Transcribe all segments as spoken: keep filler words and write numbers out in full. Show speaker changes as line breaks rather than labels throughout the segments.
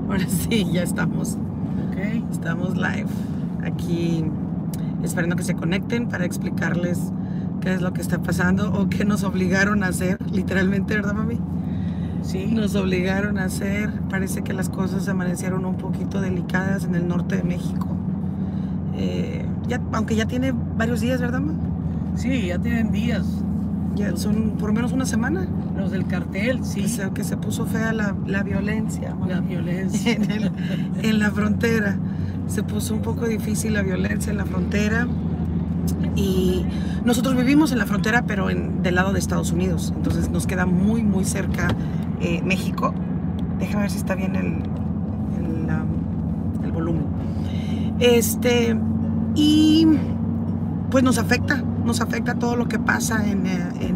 Ahora sí, ya estamos.
Okay.
Estamos live. Aquí esperando que se conecten para explicarles qué es lo que está pasando o qué nos obligaron a hacer, literalmente, ¿verdad, mami?
Sí.
Nos obligaron a hacer. Parece que las cosas amanecieron un poquito delicadas en el norte de México. Eh, ya, aunque ya tiene varios días, ¿verdad, mamá?
Sí, ya tienen días.
Ya son por lo menos una semana.
Los del cartel, sí.
Que se, que se puso fea la, la violencia. Mami.
La violencia.
En, el, en la frontera. Se puso un poco difícil la violencia en la frontera. Y nosotros vivimos en la frontera, pero en, del lado de Estados Unidos. Entonces nos queda muy, muy cerca eh, México. Déjame ver si está bien el, el, um, el volumen. Este, y pues nos afecta, nos afecta todo lo que pasa en, en,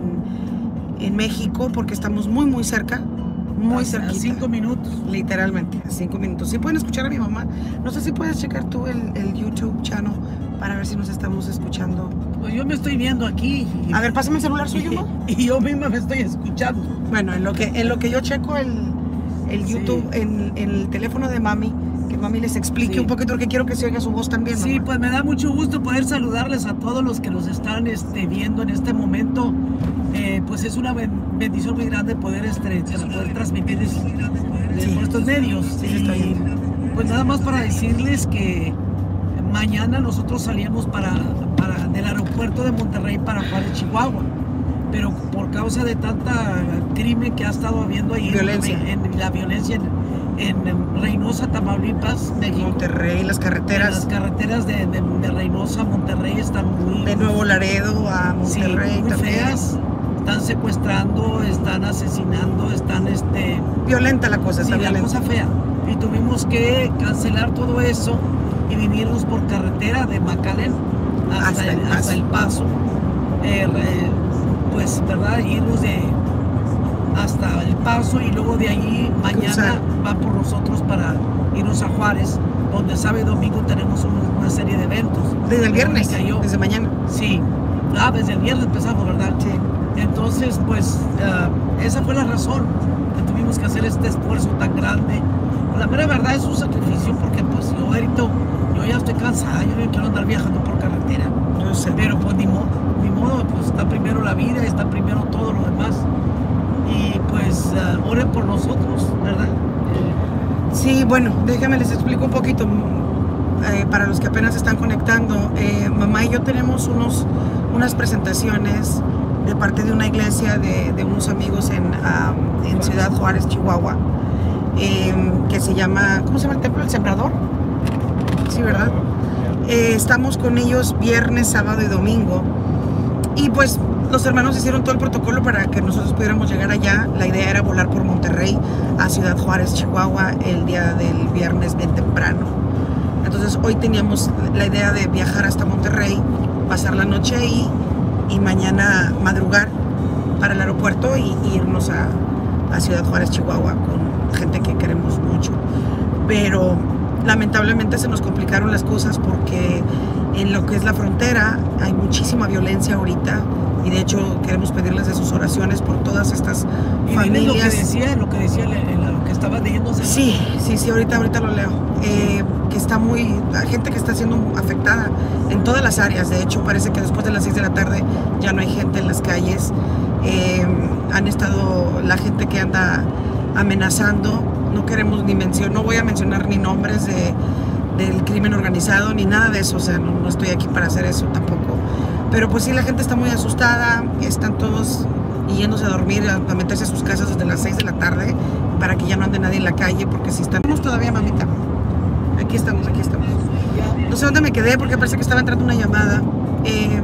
en México, porque estamos muy, muy cerca. Muy cerquita.
A cinco minutos.
Literalmente, a cinco minutos. Si pueden escuchar a mi mamá. No sé si puedes checar tú el, el YouTube channel para ver si nos estamos escuchando.
Pues yo me estoy viendo aquí.
A ver, pásame el celular suyo, ¿no?
Y yo misma me estoy escuchando.
Bueno, en lo que, en lo que yo checo el, el YouTube,
Sí.
en, en el teléfono de mami, que mami les explique
Sí.
un poquito, porque quiero que se oiga su voz también,
Sí,
mamá.
pues me da mucho gusto poder saludarles a todos los que nos están este, viendo en este momento. Eh, pues es una ben- bendición muy grande poder, este, poder transmitir es-
Sí.
por estos medios.
Sí, sí, está
y
bien.
pues nada más para decirles que mañana nosotros salíamos para, para, del aeropuerto de Monterrey para Juárez, Chihuahua. Pero por causa de tanta crimen que ha estado habiendo ahí,
Violencia.
en, en la violencia en, en Reynosa, Tamaulipas, México.
Monterrey, las carreteras.
Las carreteras de, de, de Reynosa a Monterrey están muy...
De Nuevo Laredo a Monterrey,
sí, muy
también.
feas. Están secuestrando, están asesinando, están este...
Violenta la cosa,
Sí,
está
la
violenta.
cosa fea. Y tuvimos que cancelar todo eso y venirnos por carretera de McAllen hasta,
Hasta
el,
El Paso.
hasta El Paso. Eh, re- pues, ¿verdad? Irnos de hasta El Paso y luego de allí mañana
Cruzar.
va por nosotros para irnos a Juárez, donde sábado y domingo tenemos un- una serie de eventos.
Desde el viernes,
Mónica y yo.
desde mañana.
Sí. Ah, desde el viernes empezamos, ¿verdad?
Sí.
Entonces, pues, uh, esa fue la razón que tuvimos que hacer este esfuerzo tan grande. La mera verdad es un sacrificio porque, pues, yo ahorita, yo ya estoy cansada, yo no quiero andar viajando por carretera.
Yo sé.
Pero, pues, ni modo, ni modo, pues, está primero la vida, está primero todo lo demás. Y, pues, uh, oren por nosotros, ¿verdad?
Sí, bueno, déjenme les explico un poquito. Eh, para los que apenas se están conectando, eh, mamá y yo tenemos unos, unas presentaciones de parte de una iglesia de, de unos amigos en, um, en Ciudad Juárez, Chihuahua, eh, que se llama, ¿cómo se llama el templo? ¿El Sembrador? Sí, ¿verdad? Eh, estamos con ellos viernes, sábado y domingo. Y pues los hermanos hicieron todo el protocolo para que nosotros pudiéramos llegar allá. La idea era volar por Monterrey a Ciudad Juárez, Chihuahua, el día del viernes bien temprano. Entonces hoy teníamos la idea de viajar hasta Monterrey, pasar la noche ahí y mañana madrugar para el aeropuerto y, y irnos a, a Ciudad Juárez, Chihuahua, con gente que queremos mucho. Pero lamentablemente se nos complicaron las cosas porque en lo que es la frontera hay muchísima violencia ahorita y de hecho queremos pedirles de sus oraciones por todas estas
Y
familias.
lo que decía, lo que decía, lo que estaba leyendo.
Sí, sí, sí, ahorita, ahorita lo leo. Eh, que está muy, hay gente que está siendo afectada en todas las áreas. De hecho, parece que después de las seis de la tarde ya no hay gente en las calles. Eh, han estado la gente que anda amenazando. No queremos ni mencionar, no voy a mencionar ni nombres de, del crimen organizado ni nada de eso. O sea, no, no estoy aquí para hacer eso tampoco. Pero pues sí, la gente está muy asustada. Están todos yéndose a dormir, a, a meterse a sus casas desde las seis de la tarde para que ya no ande nadie en la calle, porque si estamos todavía, mamita. Aquí estamos, aquí estamos. No sé dónde me quedé porque parece que estaba entrando una llamada. Eh,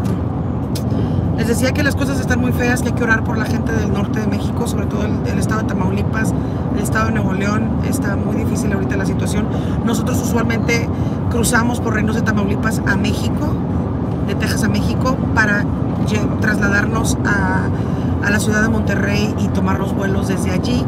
les decía que las cosas están muy feas, que hay que orar por la gente del norte de México, sobre todo el, el estado de Tamaulipas, el estado de Nuevo León. Está muy difícil ahorita la situación. Nosotros usualmente cruzamos por Reynosa de Tamaulipas a México, de Texas a México, para trasladarnos a, a la ciudad de Monterrey y tomar los vuelos desde allí.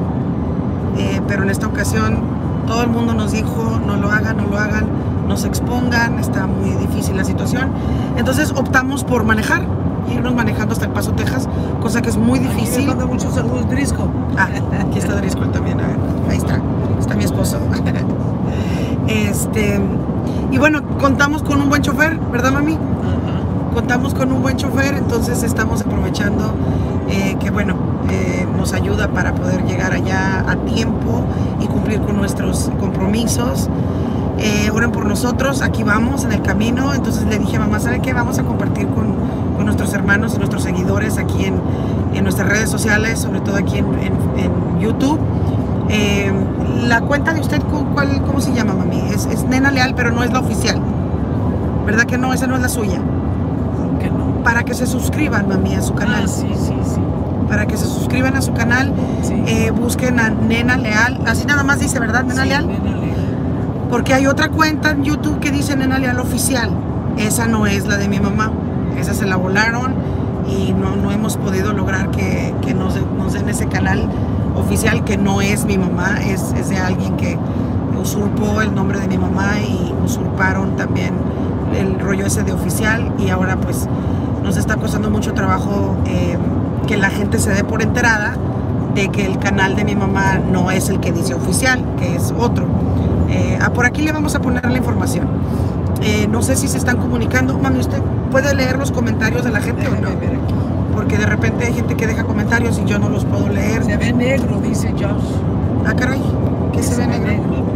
Eh, pero en esta ocasión todo el mundo nos dijo no lo hagan, no lo hagan, no se expongan, está muy difícil la situación. Entonces optamos por manejar, irnos manejando hasta El Paso, Texas, cosa que es muy difícil.
Aquí me manda muchos saludos, Drisco.
Ah, aquí está Driscoll también, a ver, ahí está. está mi esposo. Este, y bueno, contamos con un buen chofer, ¿verdad, mami?
Ajá.
Contamos con un buen chofer, entonces estamos aprovechando eh, que, bueno, eh, nos ayuda para poder llegar allá a tiempo y cumplir con nuestros compromisos. Eh, oren por nosotros, aquí vamos en el camino. Entonces le dije a mamá, ¿sabe qué? Vamos a compartir con, con nuestros hermanos y nuestros seguidores aquí en, en nuestras redes sociales, sobre todo aquí en, en, en YouTube. Eh, la cuenta de usted, ¿cuál, ¿cómo se llama, mami? Es, es Nena Leal, pero no es la oficial, ¿verdad que no? Esa no es la suya.
¿Por qué no?
Para que se suscriban, mami, a su canal.
Ah, sí, sí, sí.
Para que se suscriban a su canal,
Sí.
eh, busquen a Nena Leal, así nada más dice, ¿verdad, Nena
Sí,
Leal?
Nena Leal.
Porque hay otra cuenta en YouTube que dice Nena Leal Oficial. Esa no es la de mi mamá. Esa se la volaron y no, no hemos podido lograr que, que nos, nos den ese canal oficial, que no es mi mamá, es, es de alguien que usurpó el nombre de mi mamá y usurparon también el rollo ese de oficial, y ahora pues nos está costando mucho trabajo eh, que la gente se dé por enterada de que el canal de mi mamá no es el que dice oficial, que es otro. Eh, ah, por aquí le vamos a poner la información. Eh, no sé si se están comunicando. Mami, ¿usted puede leer los comentarios de la gente o no?
Déjame ver aquí.
Porque de repente hay gente que deja comentarios y yo no los puedo leer.
Se ve negro, dice Josh.
Ah, caray, ¿qué se ve negro?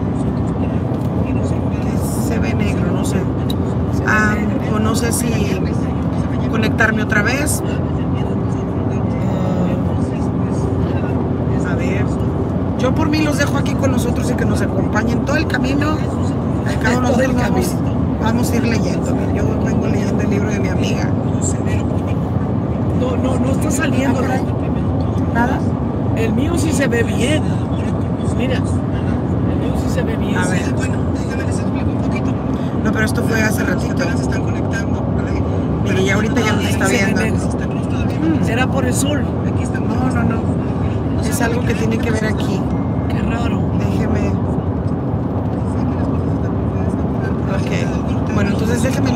¿Qué se ve negro? No sé.
Se ve
Ah,
negro.
o no sé si conectarme otra vez. A ver. Yo por mí los dejo aquí con nosotros y que nos acompañen todo el camino. Cada uno
Todo
de
el
nosotros vamos,
camino.
vamos a ir leyendo. Yo vengo leyendo el libro de mi amiga.
No, no, no está saliendo.
Ah, caray.
¿no?
¿Nada?
El mío sí se ve bien. Mira, el mío sí se ve bien.
A ver. No, pero esto fue hace ratito. Pero ya ahorita ya nos está
Se ve
viendo.
negro. ¿Será por el sol?
No, no, no. Es algo que tiene que ver aquí.
Qué raro.
Déjeme. Ok. Bueno, entonces déjeme